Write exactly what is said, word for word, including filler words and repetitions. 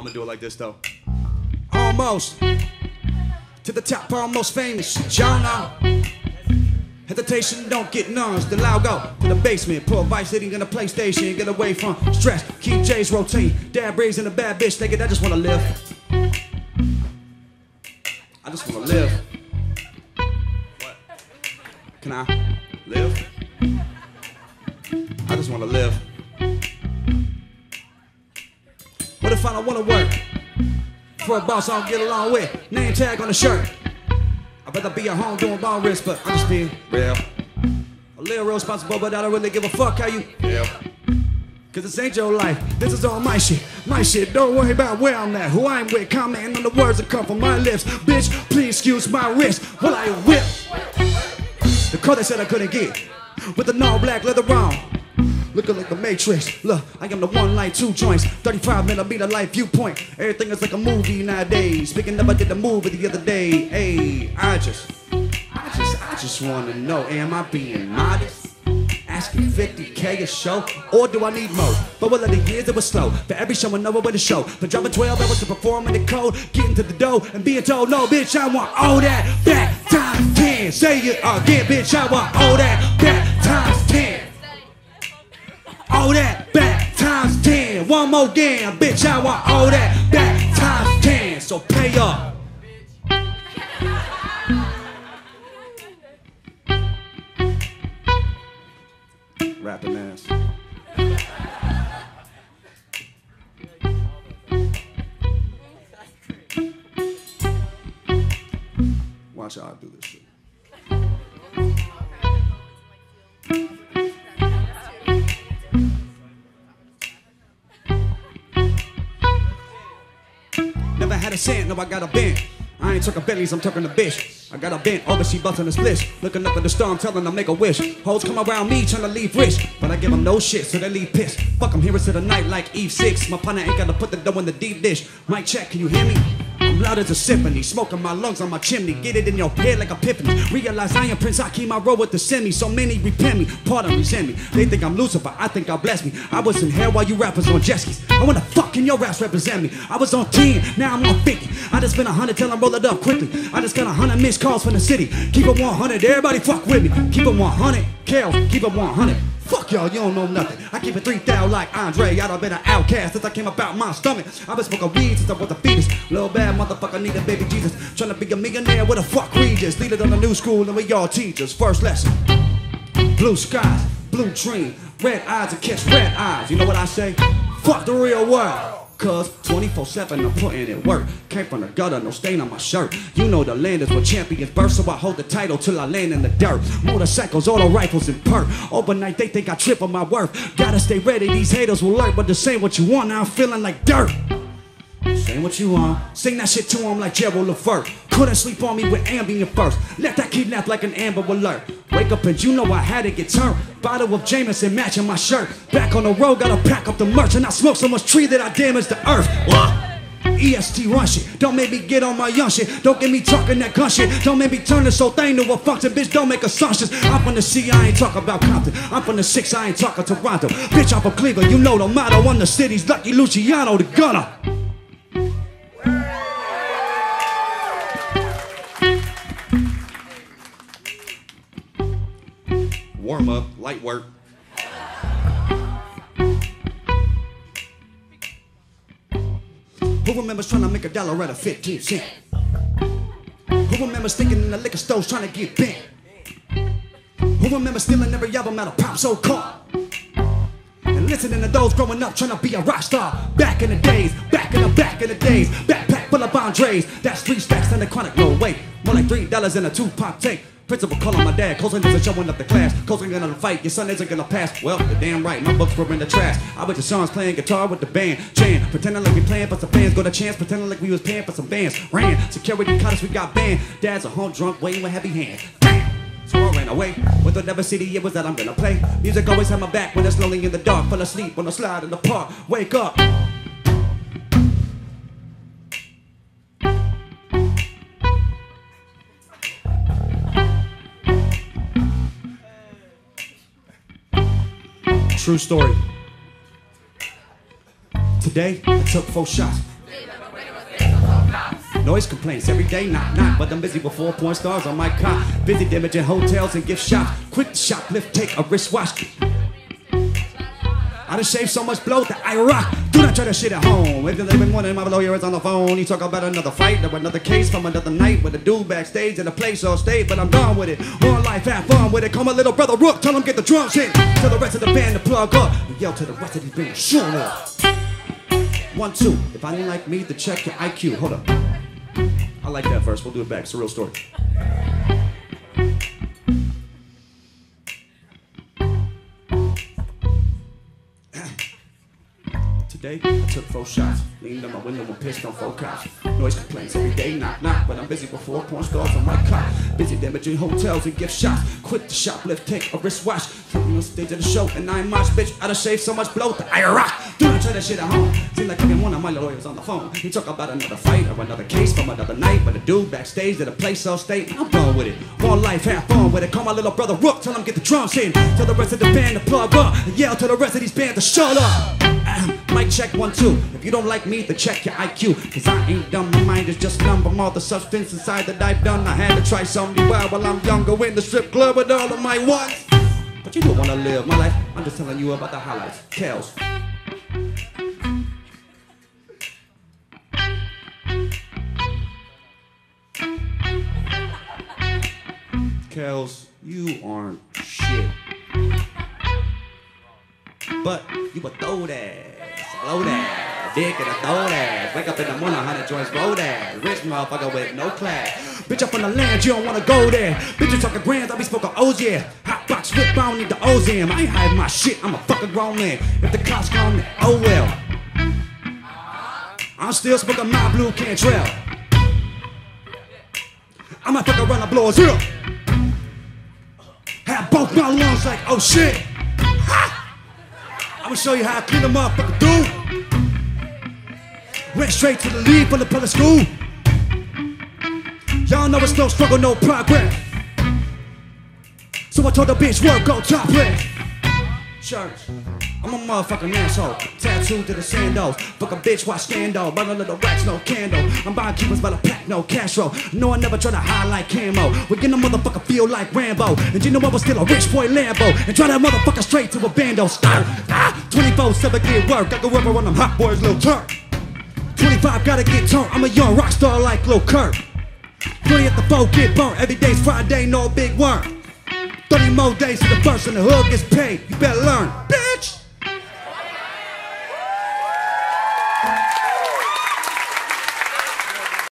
gonna do it like this though. Almost to the top, almost famous. Y'all know. Hesitation, don't get none. Then I'll go to the basement, pull Vice City in the PlayStation, get away from stress. Keep J's rotating. Dad raising a bad bitch, nigga. I just wanna live. I just wanna live. What? Can I live? I just wanna live. What if I don't wanna work for a boss I don't get along with? Name tag on the shirt. I'd rather be at home doing ball risks, but I'm just being real. A little real responsible, but I don't really give a fuck how you feel. Cause this ain't your life, this is all my shit. My shit, don't worry about where I'm at, who I'm with. Commenting on the words that come from my lips. Bitch, please excuse my wrist while I whip the car they said I couldn't get, with an all black leather on, looking like the Matrix. Look, I am the one like two joints, thirty-five millimeter light viewpoint. Everything is like a movie nowadays. Speaking of, I did the movie the other day. Hey, I just, I just, I just wanna know, am I being modest? Asking fifty K a show, or do I need more? But all of the years it was slow. For every show I know I win a show. For dropping twelve hours to perform in the code, getting to the dough and being told, no bitch, I want all that back times ten. Say it again, bitch, I want all that back times ten. All that back times ten. One more again, bitch, I want all that back times ten. So pay up. Rapping ass. Watch how I do this shit. Never had a cent, no, I got a bent. I ain't talking Bentleys, I'm talking the bitch. I got a bent over, she bustin' a splish. Looking up at the star, I'm telling them make a wish. Hoes come around me trying to leave rich, but I give them no shit, so they leave pissed. Fuck them, heroes to the night like Eve six. My partner ain't gotta put the dough in the deep dish. Mic check, can you hear me? I'm loud as a symphony, smoking my lungs on my chimney. Get it in your head like epiphany. Realize I am Prince, I keep my roll with the semi. So many repent me, pardon, resent me. They think I'm Lucifer, I think God bless me. I was in hell while you rappers on jet skis. I wanna fucking your raps represent me. I was on ten, now I'm on fifty. I just spent a hundred till I roll it up quickly. I just got a hundred missed calls from the city. Keep it one hundred, everybody fuck with me. Keep it one hundred, Kels, keep it one hundred. Fuck y'all, you don't know nothing. I keep it three thousand like Andre. I done been an outcast since I came up out my stomach. I been smoking weed since I was a fetus. Little bad motherfucker need a baby Jesus. Tryna be a millionaire with a fuck Regis. Lead it on the new school and we all teachers. First lesson. Blue skies, blue dream, red eyes and catch red eyes. You know what I say? Fuck the real world. Cause twenty-four seven I'm putting in work. Came from the gutter, no stain on my shirt. You know the land is where champions birth, so I hold the title till I land in the dirt. Motorcycles, auto rifles, and perk. Overnight they think I trip on my worth. Gotta stay ready, these haters will lurk. But this ain't what you want, now I'm feeling like dirt. Say what you want, sing that shit to him like Gerald Lefert. Couldn't sleep on me with Ambien first. Let that kidnap like an Amber Alert. Wake up and you know I had to get turned. Bottle of Jameson matching my shirt. Back on the road, gotta pack up the merch. And I smoke so much tree that I damage the earth. What? E S T run shit. Don't make me get on my young shit. Don't get me talking that gun shit. Don't make me turn this whole thing to a function. Bitch, don't make assumptions. I'm from the C, I ain't talking about Compton. I'm from the six, I ain't talking Toronto. Bitch, I'm from Cleveland, you know the motto. I'm the city's Lucky Luciano, the gunner. Warm up, light work. Who remembers trying to make a dollar out of fifteen cents? Who remembers thinking in the liquor stores trying to get bent? Who remembers stealing every album out of Pop So Car? And listening to those growing up trying to be a rock star. Back in the days, back in the back in the days. Backpack full of Andres. That's three stacks and the chronic no weight. More like three dollars in a two-pop tape. Principal calling my dad, Colson isn't showing up the class. Colson gonna fight, your son isn't gonna pass. Well, you're damn right, my books were in the trash. I was the songs playing guitar with the band. Chan, pretending like we playing for some fans. Got a chance, pretending like we was paying for some bands. Ran, security caught us, we got banned. Dad's a home drunk, waiting with heavy hands. So I ran away with whatever city it was that I'm gonna play. Music always had my back when it's lonely in the dark. Fell asleep on a slide in the park. Wake up. True story. Today, I took four shots. Noise complaints every day, knock, knock. But I'm busy with four point stars on my cot. Busy damaging hotels and gift shops. Quick to shoplift, take a wristwatch. I done shaved so much blow that I rock. Do not try that shit at home. If you're living one of my lawyer is on the phone, he talk about another fight or another case from another night with a dude backstage in a place all state, but I'm done with it. One life, have fun with it. Call my little brother Rook, tell him get the drums in. Tell the rest of the band to plug up. And yell to the rest of these bands, shut up. One, two. If I didn't like me, then check your I Q. Hold up. I like that verse. We'll do it back. It's a real story. Today, I took four shots, leaned on my window and pissed on four cops. Noise complaints every day, knock, knock, but I'm busy with four porn stars on my cot. Busy damaging hotels and gift shops. Quit the shoplift, take a wristwatch. Something on stage of the show, and I ain't much, bitch. I done shaved so much blow that I rock. Do not try that shit at home. Seems like even one of my lawyers on the phone. He talk about another fight or another case from another night, but a dude backstage at a place all state. I'm done with it. One life, have fun with it. Call my little brother Rook, tell him get the drums in. Tell the rest of the band to plug up, and yell to the rest of these bands to shut up. Mic check one, two. If you don't like me, then check your I Q. Cause I ain't dumb, my mind is just numb from all the substance inside that I've done. I had to try something wild while I'm younger in the strip club with all of my ones. But you don't wanna live my life, I'm just telling you about the highlights. Kels. Kels, you aren't shit. But you a throw that, slow that, dick and a throw that. Wake up in the morning, hundred joints roll that. Rich motherfucker with no class. Bitch up on the land, you don't wanna go there. Bitches talking grands, I be smoking O's, yeah. Hot box whip, I don't need the O's in. I ain't hiding my shit, I'm a fucking grown man. If the cops come, oh well. I'm still smoking my blue Cantrell. I might fucking run a blow a zero. Have both my lungs like, oh shit. Ha! I'ma show you how I clean a motherfucker do. Went straight to the lead from the public school. Y'all know it's no struggle, no progress. So I told the bitch, work, go topless. Church, I'm a motherfucking asshole. Tattooed to the sandals. Fuck a bitch, watch scandal. Burn a little wax, no candle. I'm buying Cubans by the pack, no cash roll. No, I never try to hide like camo. We're getting a motherfucker feel like Rambo. And you know I was still a rich boy Lambo. And try that motherfucker straight to a bando. Ah, twenty-four seven get work. I go rubber on them hot boys, little turk. twenty-five gotta get turned. I'm a young rock star like Lil Kirk. thirty at the four get burnt. Every day's Friday, no big worm. thirty more days to the first and the hood gets paid. You better learn, bitch.